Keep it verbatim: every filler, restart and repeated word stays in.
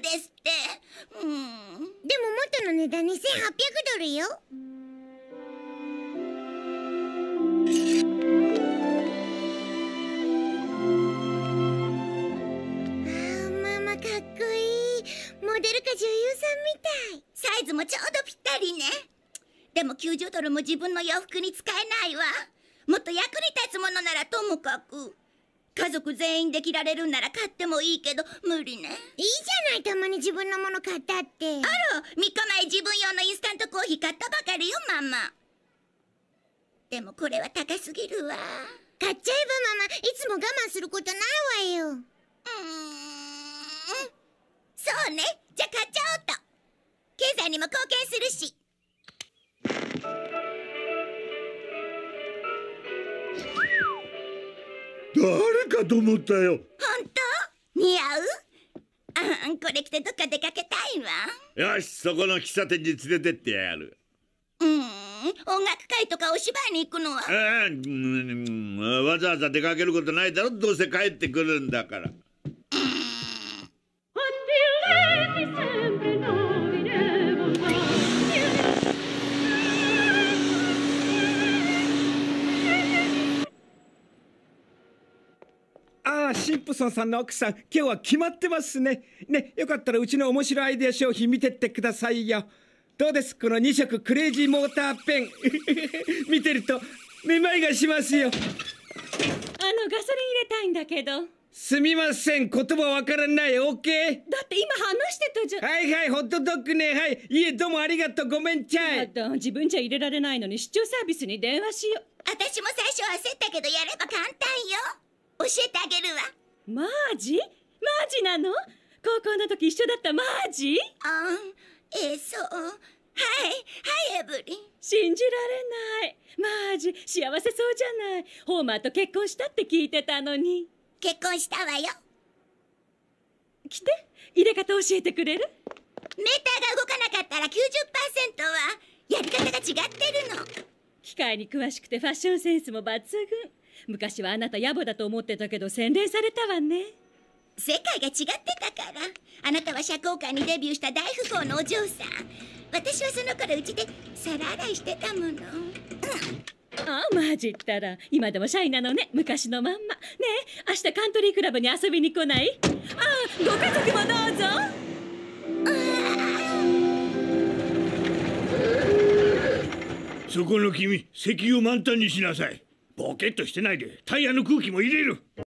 ですって。うん。 でも元の値段にせんはっぴゃくドルよ。ああ、ママかっこいい。モデルか女優さんみたい。 サイズもちょうどぴったりね。でもきゅうじゅうドルも自分の洋服に使えないわ。もっと役に立つものならともかく。家族全員で着られるんなら買ってもいいけど無理ね。 いいじゃない、たまに自分のもの買ったって。 あら、みっかまえ自分用のインスタントコーヒー買ったばかりよママ。でもこれは高すぎるわ。 買っちゃえばママ、いつも我慢することないわよ。うーん、 そうね。じゃあ買っちゃおうと。経済にも貢献するし。 誰かと思ったよ。 本当？似合う？あん、これ着てどっか出かけたいわ。 よし、そこの喫茶店に連れてってやる。 うーん、音楽会とかお芝居に行くのは？ ああ、うん、わざわざ出かけることないだろ。どうせ帰ってくるんだから。 ああ、シンプソンさんの奥さん、今日は決まってますね。ね、よかったらうちの面白アイデア商品見てってくださいよ。どうです、このに色クレイジーモーターペン。見てるとめまいがしますよ。 あのガソリン入れたいんだけど。 すみません、言葉わからない。 OK？ だって今話してたじゃん。 はいはい、ホットドッグね。はい、いえ、どうもありがとう。ごめんちゃい。 自分じゃ入れられないのに出張サービスに電話しよう。 私も最初焦ったけどやれば簡単よ。教えてあげるわ。 マジ？マジなの？高校の時一緒だったマジ？ あん、えー、そう。はい、はい、エブリン。 信じられない。マジ、幸せそうじゃない。ホーマーと結婚したって聞いてたのに。 結婚したわよ。 来て、入れ方教えてくれる？ メーターが動かなかったら きゅうじゅっパーセント はやり方が違ってるの。 機械に詳しくてファッションセンスも抜群。昔はあなた野暮だと思ってたけど洗練されたわね。 世界が違ってたから。あなたは社交界にデビューした大富豪のお嬢さん。私はその頃うちで皿洗いしてたもの。うん、 ああ、マジったら今でもシャイなのね、昔のまんま。ねえ、明日カントリークラブに遊びに来ない？ああ、ご家族もどうぞ。 そこの君、石油を満タンにしなさい。ボケっとしてないでタイヤの空気も入れる。